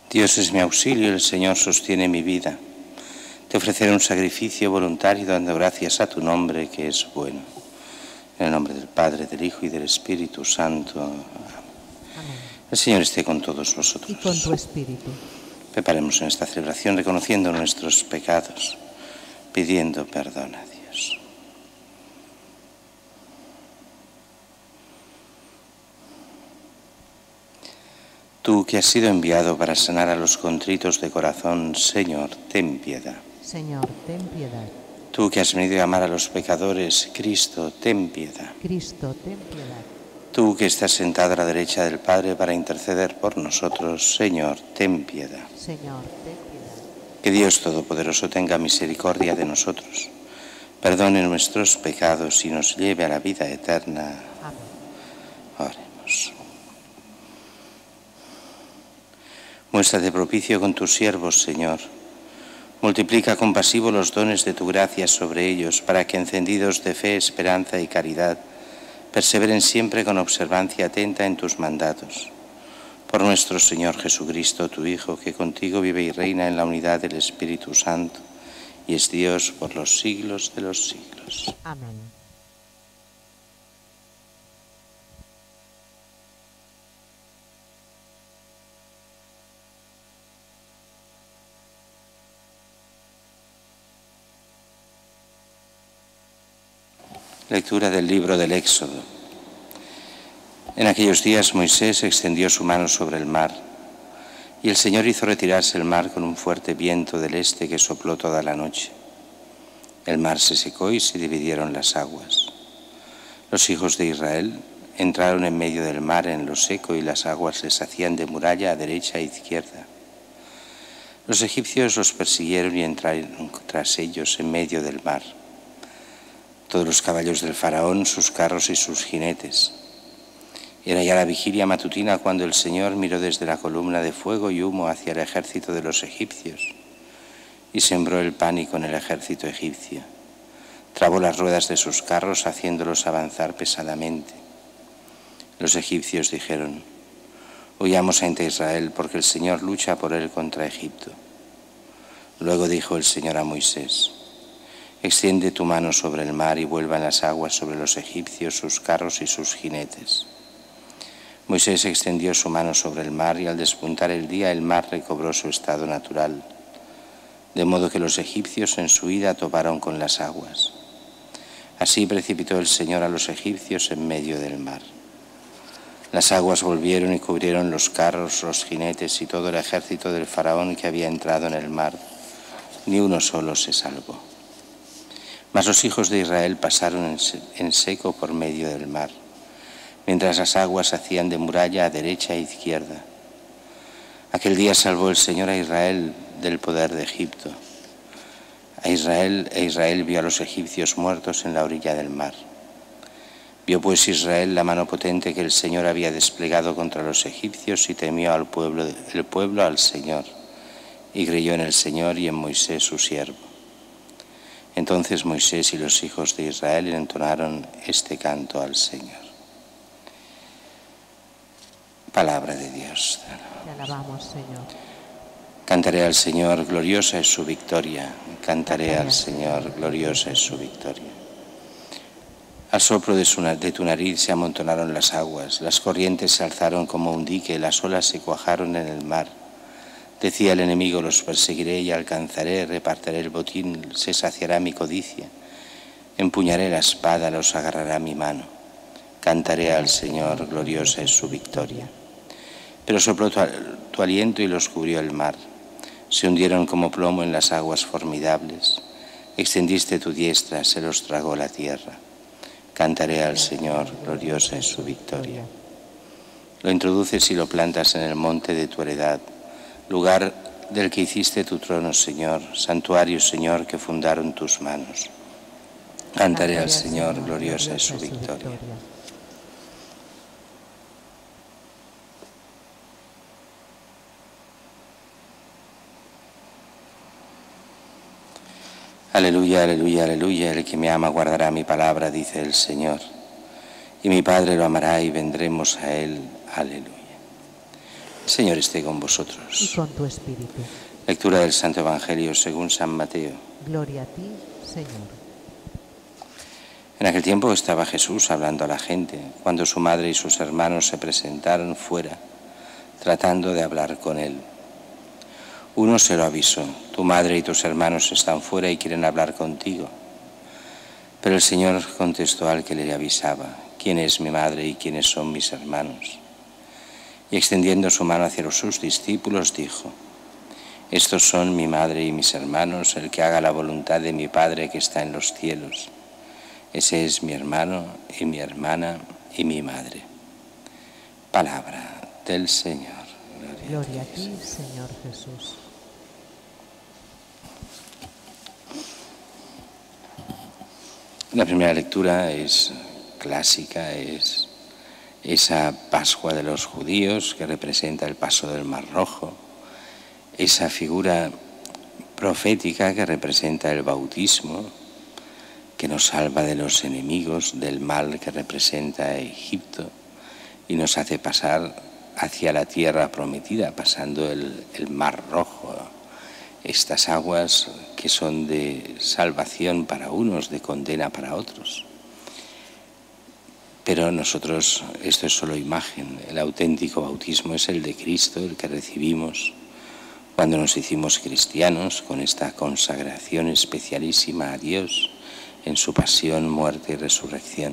Dios es mi auxilio, el Señor sostiene mi vida. Te ofreceré un sacrificio voluntario dando gracias a tu nombre, que es bueno. En el nombre del Padre, del Hijo y del Espíritu Santo. Amén. El Señor esté con todos vosotros. Y con tu espíritu. Preparemos en esta celebración reconociendo nuestros pecados, pidiendo perdón a Dios. Tú que has sido enviado para sanar a los contritos de corazón, Señor, ten piedad. Señor, ten piedad. Tú que has venido a amar a los pecadores, Cristo, ten piedad. Cristo, ten piedad. Tú que estás sentado a la derecha del Padre para interceder por nosotros, Señor, ten piedad. Señor, ten piedad. Que Dios Todopoderoso tenga misericordia de nosotros, perdone nuestros pecados y nos lleve a la vida eterna. Amén. Oremos. Muéstrate propicio con tus siervos, Señor. Multiplica compasivo los dones de tu gracia sobre ellos, para que, encendidos de fe, esperanza y caridad, perseveren siempre con observancia atenta en tus mandatos. Por nuestro Señor Jesucristo, tu Hijo, que contigo vive y reina en la unidad del Espíritu Santo, y es Dios por los siglos de los siglos. Amén. Lectura del libro del Éxodo. En aquellos días Moisés extendió su mano sobre el mar, y el Señor hizo retirarse el mar con un fuerte viento del este que sopló toda la noche. El mar se secó y se dividieron las aguas. Los hijos de Israel entraron en medio del mar en lo seco y las aguas les hacían de muralla a derecha e izquierda. Los egipcios los persiguieron y entraron tras ellos en medio del mar. Todos los caballos del faraón, sus carros y sus jinetes. Era ya la vigilia matutina cuando el Señor miró desde la columna de fuego y humo hacia el ejército de los egipcios y sembró el pánico en el ejército egipcio. Trabó las ruedas de sus carros haciéndolos avanzar pesadamente. Los egipcios dijeron: huyamos ante Israel porque el Señor lucha por él contra Egipto. Luego dijo el Señor a Moisés: extiende tu mano sobre el mar y vuelvan las aguas sobre los egipcios, sus carros y sus jinetes. Moisés extendió su mano sobre el mar y al despuntar el día el mar recobró su estado natural, de modo que los egipcios en su huida toparon con las aguas. Así precipitó el Señor a los egipcios en medio del mar. Las aguas volvieron y cubrieron los carros, los jinetes y todo el ejército del faraón que había entrado en el mar. Ni uno solo se salvó. Mas los hijos de Israel pasaron en seco por medio del mar, mientras las aguas hacían de muralla a derecha e izquierda. Aquel día salvó el Señor a Israel del poder de Egipto. Israel vio a los egipcios muertos en la orilla del mar. Vio pues Israel la mano potente que el Señor había desplegado contra los egipcios y temió el pueblo al Señor, y creyó en el Señor y en Moisés su siervo. Entonces Moisés y los hijos de Israel entonaron este canto al Señor. Palabra de Dios. Te alabamos, Señor. Cantaré al Señor, gloriosa es su victoria. Cantaré al Señor, gloriosa es su victoria. Al soplo de tu nariz se amontonaron las aguas, las corrientes se alzaron como un dique, las olas se cuajaron en el mar. Decía el enemigo: los perseguiré y alcanzaré, repartiré el botín, se saciará mi codicia. Empuñaré la espada, los agarrará mi mano. Cantaré al Señor, gloriosa es su victoria. Pero sopló tu aliento y los cubrió el mar. Se hundieron como plomo en las aguas formidables. Extendiste tu diestra, se los tragó la tierra. Cantaré al Señor, gloriosa es su victoria. Lo introduces y lo plantas en el monte de tu heredad, lugar del que hiciste tu trono, Señor, santuario, Señor, que fundaron tus manos. Cantaré al Señor, gloriosa es su victoria. Aleluya, aleluya, aleluya, el que me ama guardará mi palabra, dice el Señor. Y mi Padre lo amará y vendremos a él. Aleluya. El Señor esté con y vosotros. con tu espíritu. Lectura del Santo Evangelio según San Mateo. Gloria a ti, Señor. En aquel tiempo estaba Jesús hablando a la gente, cuando su madre y sus hermanos se presentaron fuera, tratando de hablar con él. Uno se lo avisó: tu madre y tus hermanos están fuera y quieren hablar contigo. Pero el Señor contestó al que le avisaba: ¿quién es mi madre y quiénes son mis hermanos? Y extendiendo su mano hacia sus discípulos, dijo: estos son mi madre y mis hermanos, el que haga la voluntad de mi Padre que está en los cielos. Ese es mi hermano y mi hermana y mi madre. Palabra del Señor. Gloria a ti, Señor Jesús. La primera lectura es clásica, es esa Pascua de los judíos que representa el paso del Mar Rojo, esa figura profética que representa el bautismo, que nos salva de los enemigos, del mal que representa Egipto y nos hace pasar hacia la tierra prometida, pasando el Mar Rojo. Estas aguas que son de salvación para unos, de condena para otros. Pero nosotros, esto es solo imagen, el auténtico bautismo es el de Cristo, el que recibimos cuando nos hicimos cristianos, con esta consagración especialísima a Dios en su pasión, muerte y resurrección.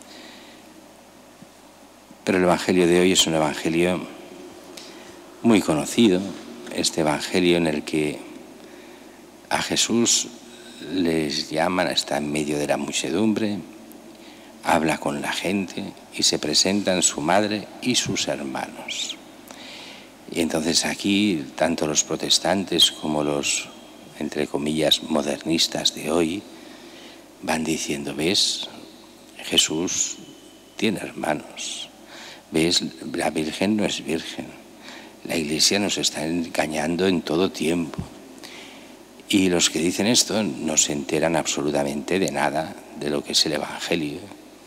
Pero el Evangelio de hoy es un Evangelio muy conocido, este Evangelio en el que a Jesús les llaman, está en medio de la muchedumbre, habla con la gente y se presentan su madre y sus hermanos. Y entonces aquí, tanto los protestantes como los, entre comillas, modernistas de hoy, van diciendo: ¿ves? Jesús tiene hermanos. ¿Ves? La Virgen no es virgen. La Iglesia nos está engañando en todo tiempo. Y los que dicen esto no se enteran absolutamente de nada de lo que es el Evangelio,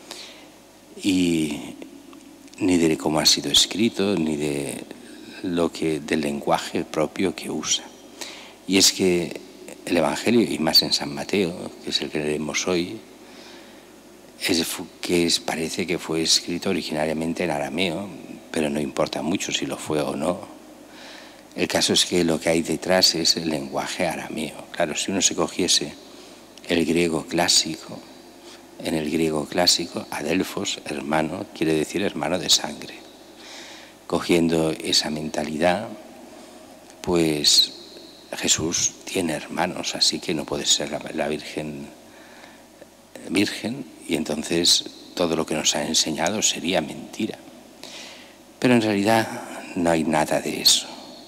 y ni de cómo ha sido escrito, ni de del lenguaje propio que usa. Y es que el Evangelio, y más en San Mateo, que es el que leemos hoy, parece que fue escrito originariamente en arameo, pero no importa mucho si lo fue o no. El caso es que lo que hay detrás es el lenguaje arameo. Claro, si uno se cogiese el griego clásico, en el griego clásico, adelphos, hermano, quiere decir hermano de sangre. Cogiendo esa mentalidad, pues Jesús tiene hermanos, así que no puede ser la Virgen virgen, y entonces todo lo que nos ha enseñado sería mentira. Pero en realidad no hay nada de eso.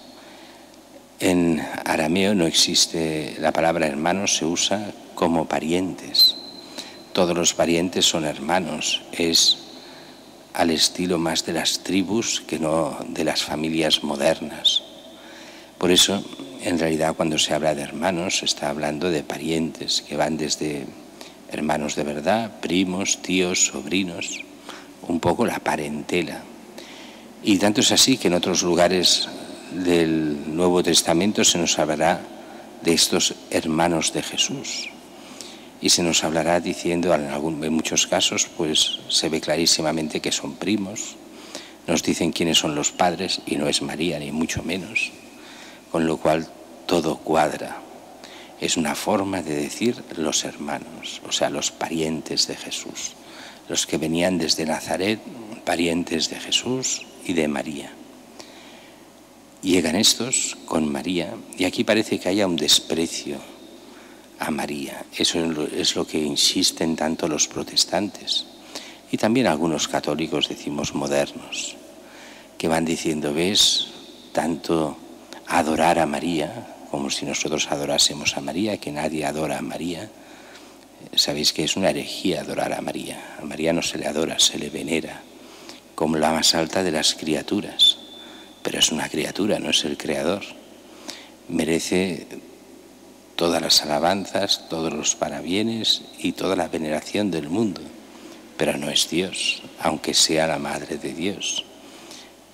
En arameo no existe la palabra hermanos, se usa como parientes. Todos los parientes son hermanos, es al estilo más de las tribus que no de las familias modernas. Por eso, en realidad, cuando se habla de hermanos, se está hablando de parientes que van desde hermanos de verdad, primos, tíos, sobrinos, un poco la parentela. Y tanto es así que en otros lugares del Nuevo Testamento se nos hablará de estos hermanos de Jesús. Y se nos hablará diciendo, en muchos casos, pues se ve clarísimamente que son primos. Nos dicen quiénes son los padres y no es María, ni mucho menos. Con lo cual todo cuadra. Es una forma de decir los hermanos, o sea, los parientes de Jesús. Los que venían desde Nazaret, parientes de Jesús y de María. Llegan estos con María y aquí parece que haya un desprecio a María. Eso es lo que insisten tanto los protestantes y también algunos católicos, decimos modernos, que van diciendo: ves, tanto adorar a María, como si nosotros adorásemos a María, que nadie adora a María. Sabéis que es una herejía adorar a María. A María no se le adora, se le venera como la más alta de las criaturas, pero es una criatura, no es el creador. Merece todas las alabanzas, todos los parabienes y toda la veneración del mundo, pero no es Dios, aunque sea la Madre de Dios.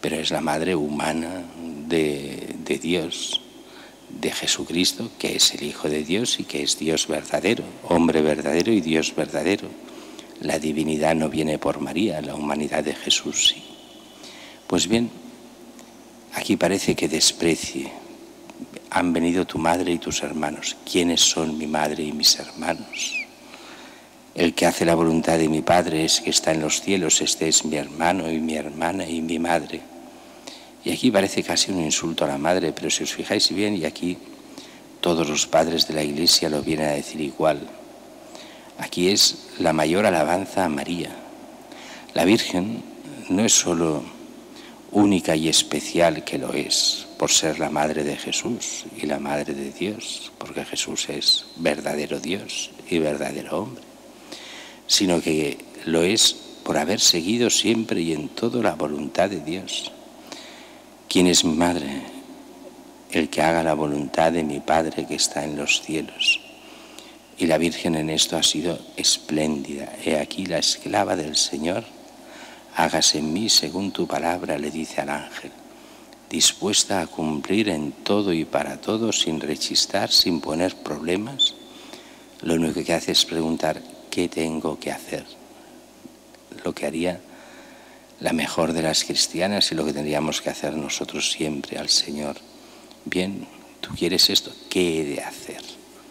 pero es la madre humana de Dios, de Jesucristo, que es el Hijo de Dios y que es Dios verdadero, hombre verdadero y Dios verdadero. La divinidad no viene por María, la humanidad de Jesús sí. Pues bien, aquí parece que desprecie. Han venido tu madre y tus hermanos. ¿Quiénes son mi madre y mis hermanos? El que hace la voluntad de mi Padre es que está en los cielos. Este es mi hermano y mi hermana y mi madre. Y aquí parece casi un insulto a la madre, pero si os fijáis bien, y aquí todos los padres de la Iglesia lo vienen a decir igual. Aquí es la mayor alabanza a María. La Virgen no es solo única y especial, que lo es, por ser la madre de Jesús y la madre de Dios, porque Jesús es verdadero Dios y verdadero hombre, sino que lo es por haber seguido siempre y en todo la voluntad de Dios. ¿Quién es mi madre? El que haga la voluntad de mi Padre que está en los cielos. Y la Virgen en esto ha sido espléndida. He aquí la esclava del Señor, hágase en mí según tu palabra, le dice al ángel, dispuesta a cumplir en todo y para todo, sin rechistar, sin poner problemas. Lo único que hace es preguntar, ¿qué tengo que hacer? Lo que haría la mejor de las cristianas y lo que tendríamos que hacer nosotros siempre al Señor. Bien, ¿tú quieres esto? ¿Qué he de hacer?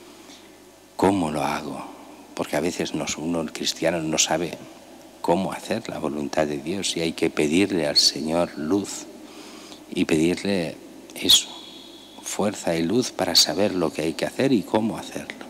¿Cómo lo hago? Porque a veces uno, el cristiano, no sabe cómo hacer la voluntad de Dios y hay que pedirle al Señor luz y pedirle eso, fuerza y luz para saber lo que hay que hacer y cómo hacerlo.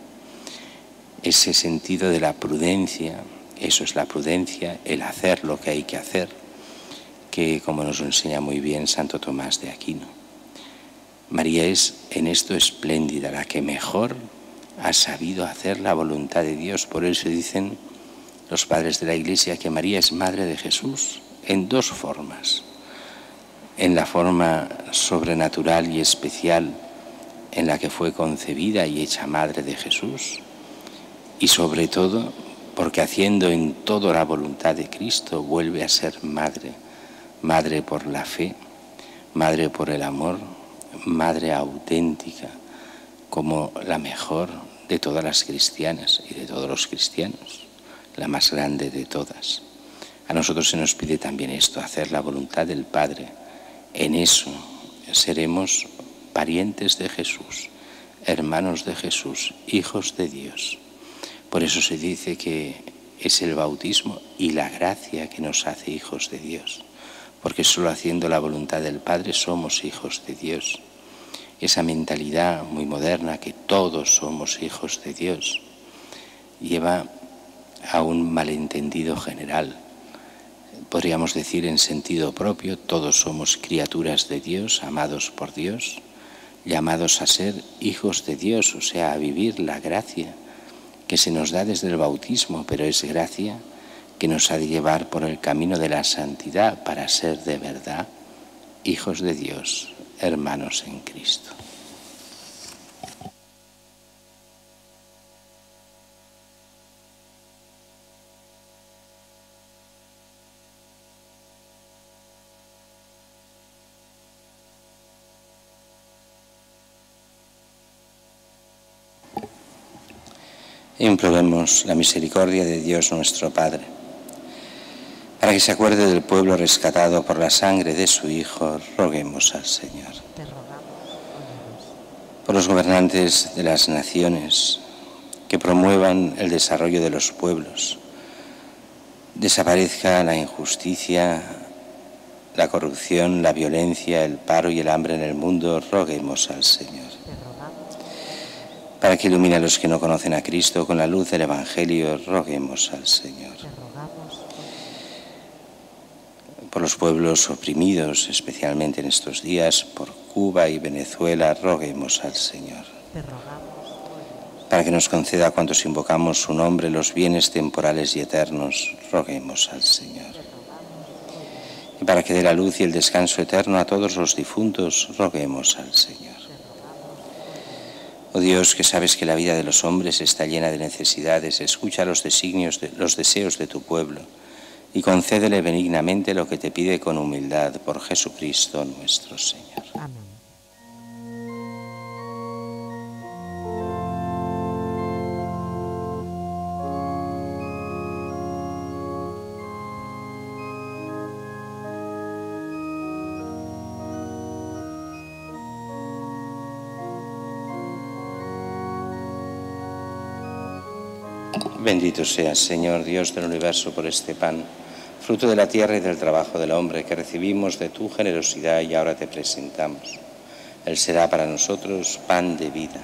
Ese sentido de la prudencia, eso es la prudencia, el hacer lo que hay que hacer, que como nos lo enseña muy bien Santo Tomás de Aquino. María es en esto espléndida, la que mejor ha sabido hacer la voluntad de Dios. Por eso dicen los padres de la Iglesia que María es madre de Jesús en dos formas. En la forma sobrenatural y especial en la que fue concebida y hecha madre de Jesús, y sobre todo porque haciendo en todo la voluntad de Cristo vuelve a ser madre, madre por la fe, madre por el amor, madre auténtica, como la mejor de todas las cristianas y de todos los cristianos, la más grande de todas. A nosotros se nos pide también esto, hacer la voluntad del Padre. En eso seremos parientes de Jesús, hermanos de Jesús, hijos de Dios. Por eso se dice que es el bautismo y la gracia que nos hace hijos de Dios, porque solo haciendo la voluntad del Padre somos hijos de Dios. Esa mentalidad muy moderna que todos somos hijos de Dios lleva a un malentendido general. Podríamos decir en sentido propio, todos somos criaturas de Dios, amados por Dios, llamados a ser hijos de Dios, o sea, a vivir la gracia que se nos da desde el bautismo, pero es gracia que nos ha de llevar por el camino de la santidad para ser de verdad hijos de Dios, hermanos en Cristo. Imploremos la misericordia de Dios nuestro Padre, para que se acuerde del pueblo rescatado por la sangre de su Hijo. Roguemos al Señor. Te rogamos, óyenos. Por los gobernantes de las naciones, que promuevan el desarrollo de los pueblos, desaparezca la injusticia, la corrupción, la violencia, el paro y el hambre en el mundo. Roguemos al Señor. Para que ilumine a los que no conocen a Cristo con la luz del Evangelio, roguemos al Señor. Por los pueblos oprimidos, especialmente en estos días, por Cuba y Venezuela, roguemos al Señor. Para que nos conceda a cuantos invocamos su nombre los bienes temporales y eternos, roguemos al Señor. Y para que dé la luz y el descanso eterno a todos los difuntos, roguemos al Señor. Oh Dios, que sabes que la vida de los hombres está llena de necesidades, escucha los deseos de tu pueblo y concédele benignamente lo que te pide con humildad por Jesucristo nuestro Señor. Amén. Bendito seas, Señor, Dios del universo, por este pan, fruto de la tierra y del trabajo del hombre, que recibimos de tu generosidad y ahora te presentamos. Él será para nosotros pan de vida.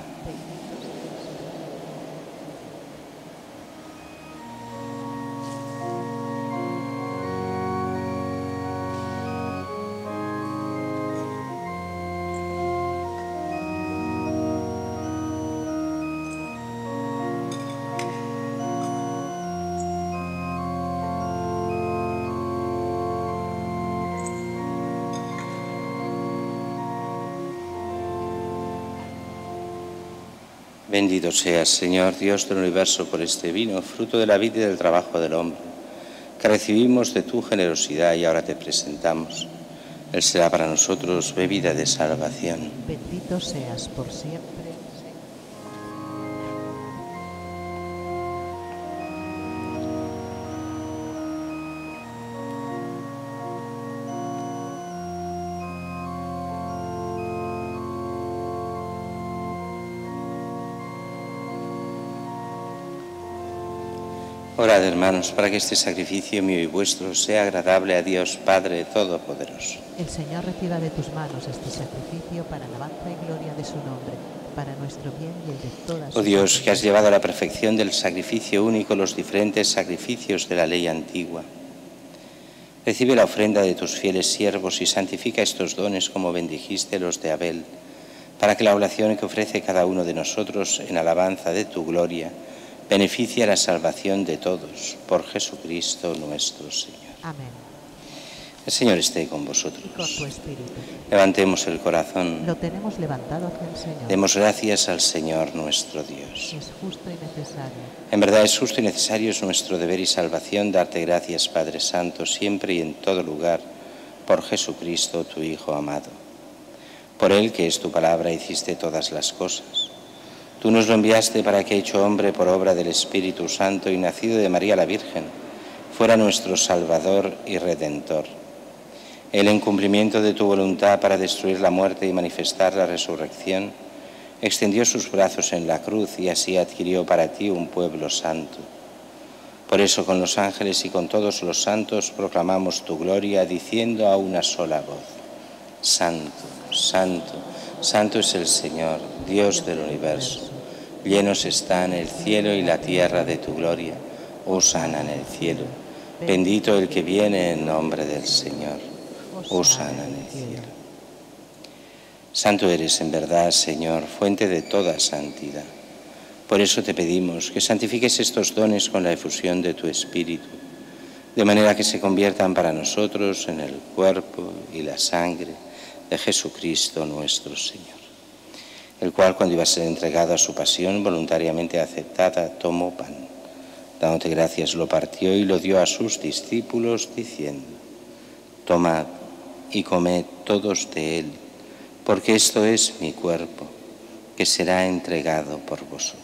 Bendito seas, Señor, Dios del universo, por este vino, fruto de la vida y del trabajo del hombre, que recibimos de tu generosidad y ahora te presentamos. Él será para nosotros bebida de salvación. Bendito seas por siempre. Orad, hermanos, para que este sacrificio mío y vuestro sea agradable a Dios Padre Todopoderoso. El Señor reciba de tus manos este sacrificio para alabanza y gloria de su nombre, para nuestro bien y el de todas. Oh Dios, que has llevado a la perfección del sacrificio único los diferentes sacrificios de la ley antigua, recibe la ofrenda de tus fieles siervos y santifica estos dones como bendijiste los de Abel, para que la oración que ofrece cada uno de nosotros en alabanza de tu gloria beneficie a la salvación de todos, por Jesucristo nuestro Señor. Amén. El Señor esté con vosotros. Y con tu espíritu. Levantemos el corazón. Lo tenemos levantado hacia el Señor. Demos gracias al Señor nuestro Dios. Es justo y necesario. En verdad es justo y necesario, es nuestro deber y salvación darte gracias, Padre Santo, siempre y en todo lugar, por Jesucristo, tu Hijo amado. Por Él, que es tu palabra, hiciste todas las cosas. Tú nos lo enviaste para que, hecho hombre por obra del Espíritu Santo y nacido de María la Virgen, fuera nuestro Salvador y Redentor. Él, en cumplimiento de tu voluntad para destruir la muerte y manifestar la resurrección, extendió sus brazos en la cruz y así adquirió para ti un pueblo santo. Por eso, con los ángeles y con todos los santos proclamamos tu gloria, diciendo a una sola voz: Santo, Santo, Santo es el Señor, Dios del universo. Llenos están el cielo y la tierra de tu gloria. Hosana en el cielo. Bendito el que viene en nombre del Señor. Hosana en el cielo. Santo eres en verdad, Señor, fuente de toda santidad. Por eso te pedimos que santifiques estos dones con la efusión de tu Espíritu, de manera que se conviertan para nosotros en el cuerpo y la sangre de Jesucristo nuestro Señor, el cual, cuando iba a ser entregado a su pasión voluntariamente aceptada, tomó pan, dándote gracias, lo partió y lo dio a sus discípulos, diciendo: Tomad y comed todos de él, porque esto es mi cuerpo, que será entregado por vosotros.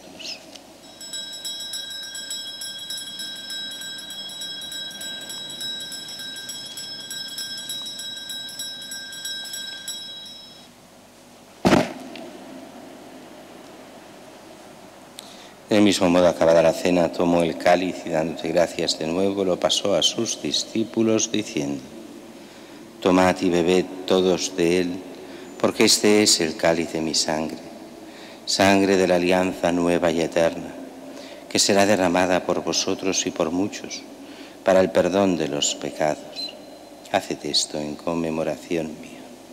Del mismo modo, acabada la cena, tomó el cáliz y, dándote gracias de nuevo, lo pasó a sus discípulos, diciendo: Tomad y bebed todos de él, porque este es el cáliz de mi sangre, sangre de la alianza nueva y eterna, que será derramada por vosotros y por muchos, para el perdón de los pecados. Haced esto en conmemoración mía.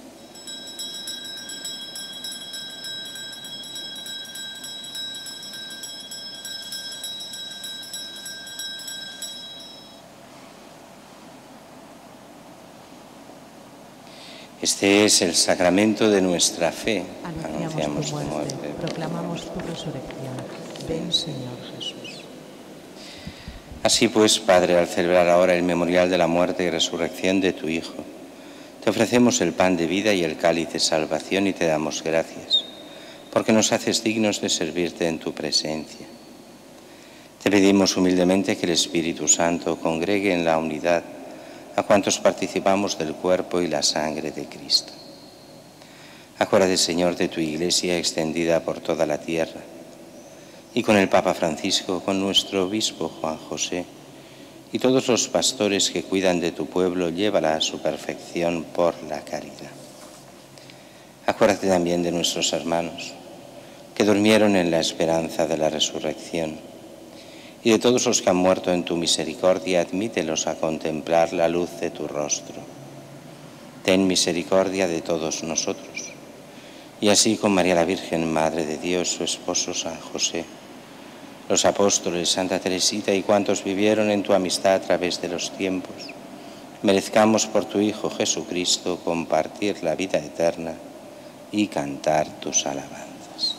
Este es el sacramento de nuestra fe. Anunciamos tu muerte, proclamamos tu resurrección. Ven, Señor Jesús. Así pues, Padre, al celebrar ahora el memorial de la muerte y resurrección de tu Hijo, te ofrecemos el pan de vida y el cáliz de salvación y te damos gracias, porque nos haces dignos de servirte en tu presencia. Te pedimos humildemente que el Espíritu Santo congregue en la unidad a cuantos participamos del cuerpo y la sangre de Cristo. Acuérdate, Señor, de tu Iglesia extendida por toda la tierra, y con el Papa Francisco, con nuestro obispo Juan José, y todos los pastores que cuidan de tu pueblo, llévala a su perfección por la caridad. Acuérdate también de nuestros hermanos que durmieron en la esperanza de la resurrección, y de todos los que han muerto en tu misericordia, admítelos a contemplar la luz de tu rostro. Ten misericordia de todos nosotros, y así con María la Virgen, Madre de Dios, su esposo San José, los apóstoles, Santa Teresita y cuantos vivieron en tu amistad a través de los tiempos, merezcamos por tu Hijo Jesucristo compartir la vida eterna y cantar tus alabanzas.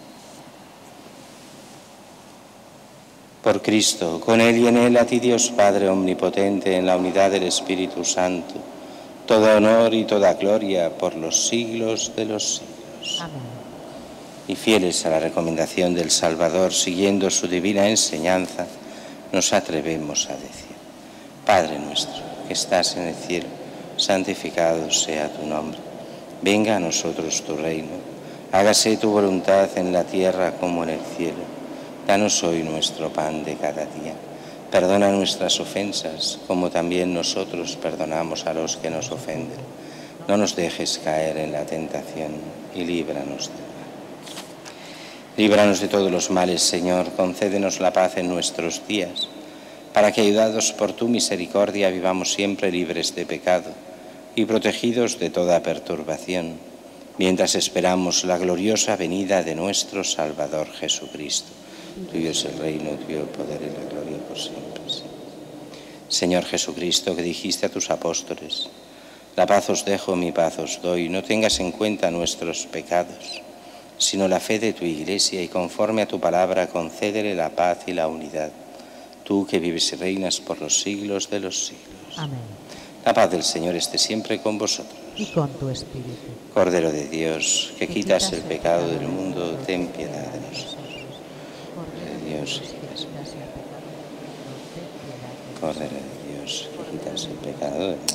Por Cristo, con Él y en Él, a ti Dios Padre Omnipotente, en la unidad del Espíritu Santo, todo honor y toda gloria por los siglos de los siglos. Amén. Y fieles a la recomendación del Salvador, siguiendo su divina enseñanza, nos atrevemos a decir: Padre nuestro, que estás en el cielo, santificado sea tu nombre. Venga a nosotros tu reino. Hágase tu voluntad en la tierra como en el cielo. Danos hoy nuestro pan de cada día. Perdona nuestras ofensas, como también nosotros perdonamos a los que nos ofenden. No nos dejes caer en la tentación y líbranos del mal. Líbranos de todos los males, Señor, concédenos la paz en nuestros días, para que, ayudados por tu misericordia, vivamos siempre libres de pecado y protegidos de toda perturbación, mientras esperamos la gloriosa venida de nuestro Salvador Jesucristo. Tuyo es el reino, tuyo el poder y la gloria por siempre. Señor Jesucristo, que dijiste a tus apóstoles: la paz os dejo, mi paz os doy, no tengas en cuenta nuestros pecados, sino la fe de tu Iglesia, y conforme a tu palabra concédele la paz y la unidad, tú que vives y reinas por los siglos de los siglos. Amén. La paz del Señor esté siempre con vosotros. Y con tu espíritu. Cordero de Dios, que quitas el pecado del mundo, ten piedad de nosotros. Cordero de Dios, que quitas el pecado del mundo, ten piedad de Cordero de Dios, que quitas el pecado del mundo.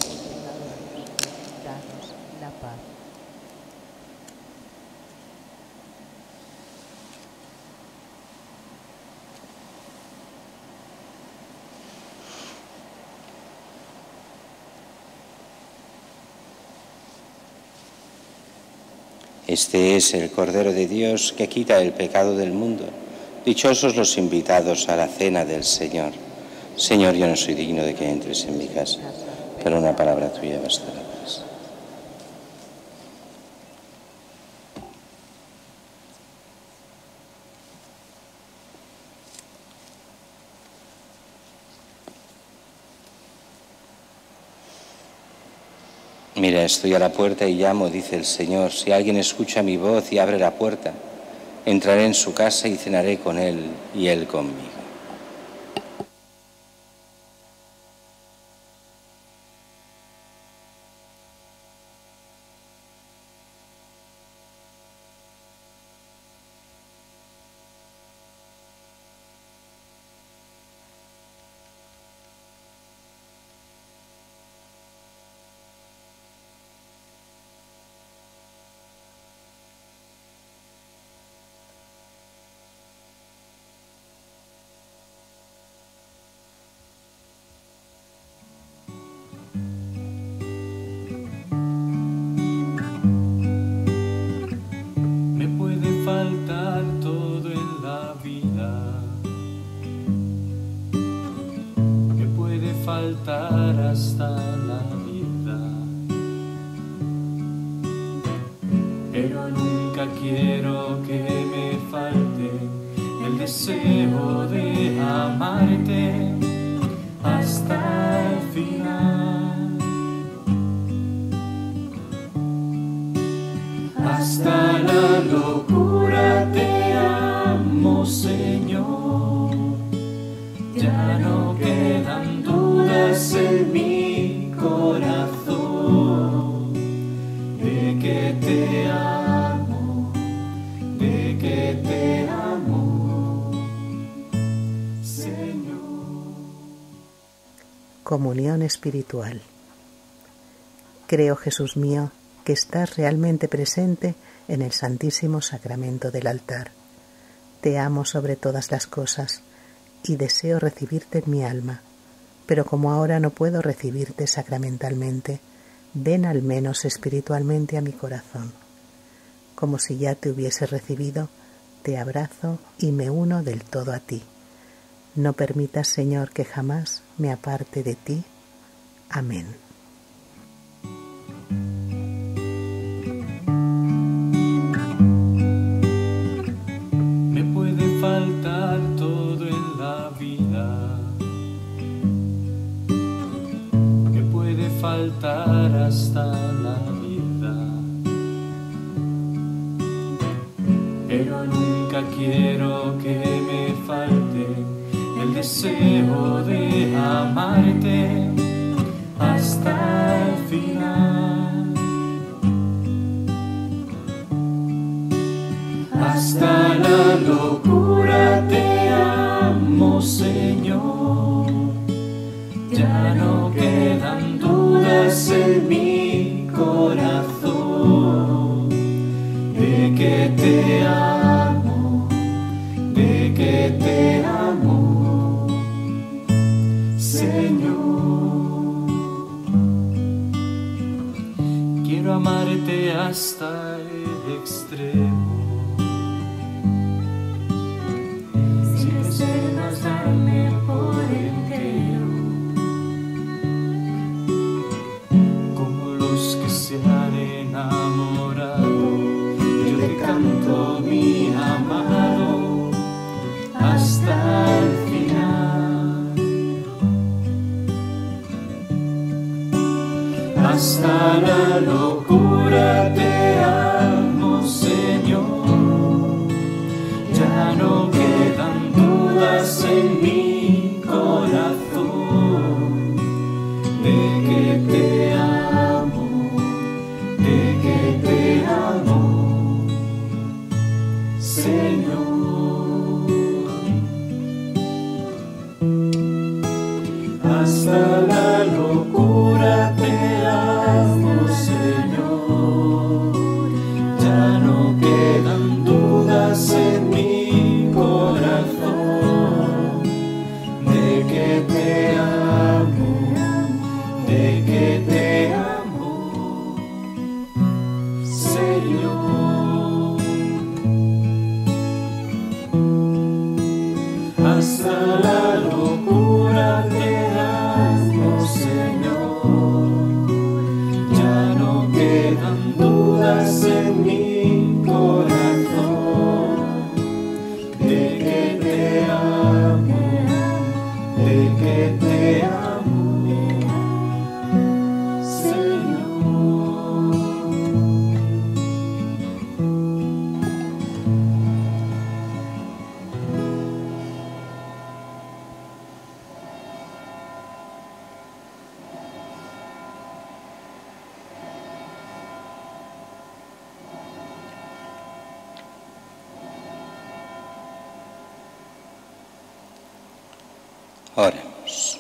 danos la paz. Este es el Cordero de Dios que quita el pecado del mundo. Dichosos los invitados a la cena del Señor. Señor, yo no soy digno de que entres en mi casa, pero una palabra tuya bastará. Mira, estoy a la puerta y llamo, dice el Señor. Si alguien escucha mi voz y abre la puerta, entraré en su casa y cenaré con él y él conmigo. Hasta la vida, pero nunca quiero que me falte el deseo de amarte hasta el final, hasta la locura te amo, Señor, ya no en mi corazón de que te amo, de que te amo, Señor. Comunión espiritual. Creo, Jesús mío, que estás realmente presente en el Santísimo Sacramento del altar. Te amo sobre todas las cosas y deseo recibirte en mi alma, pero como ahora no puedo recibirte sacramentalmente, ven al menos espiritualmente a mi corazón. Como si ya te hubiese recibido, te abrazo y me uno del todo a ti. No permitas, Señor, que jamás me aparte de ti. Amén. Me puede faltar todo en la vida, me puede faltar hasta la vida, pero nunca quiero que me falte el deseo de amarte hasta el final, hasta la locura te amo, Señor. Ya no quedan dudas en mi corazón de que te amo, de que te amo, Señor. Quiero amarte hasta el extremo, si deseas darme por entero, como los que se han enamorado. Yo te canto, mi amado, hasta el final, hasta la locura te amo, Señor. Ya no quedan dudas en mi corazón de que te amo, de que te amo, Señor. Hasta la locura te amo, Señor. Ya no quedan dudas en mi corazón de que te amo, de que te amo, Señor. Hasta la locura te amo, Señor. Ya no quedan dudas en mi corazón de que te amo, de que te amo, Señor. Oremos.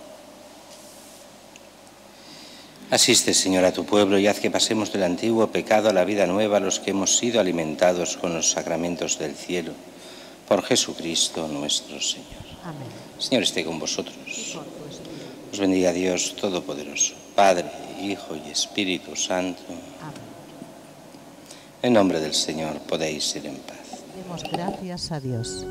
Asiste, Señor, a tu pueblo y haz que pasemos del antiguo pecado a la vida nueva los que hemos sido alimentados con los sacramentos del cielo. Por Jesucristo nuestro Señor. Amén. Señor, esté con vosotros. Por tu espíritu. Os bendiga Dios Todopoderoso, Padre, Hijo y Espíritu Santo. Amén. En nombre del Señor podéis ir en paz. Demos gracias a Dios.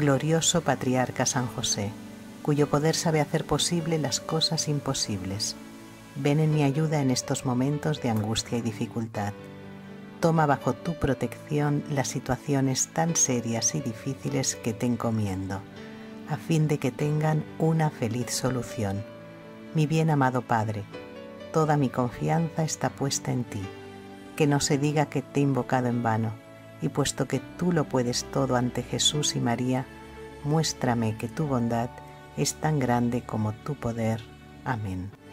Glorioso Patriarca San José, cuyo poder sabe hacer posible las cosas imposibles, ven en mi ayuda en estos momentos de angustia y dificultad. Toma bajo tu protección las situaciones tan serias y difíciles que te encomiendo, a fin de que tengan una feliz solución. Mi bien amado Padre, toda mi confianza está puesta en ti. Que no se diga que te he invocado en vano, y puesto que tú lo puedes todo ante Jesús y María, muéstrame que tu bondad es tan grande como tu poder. Amén.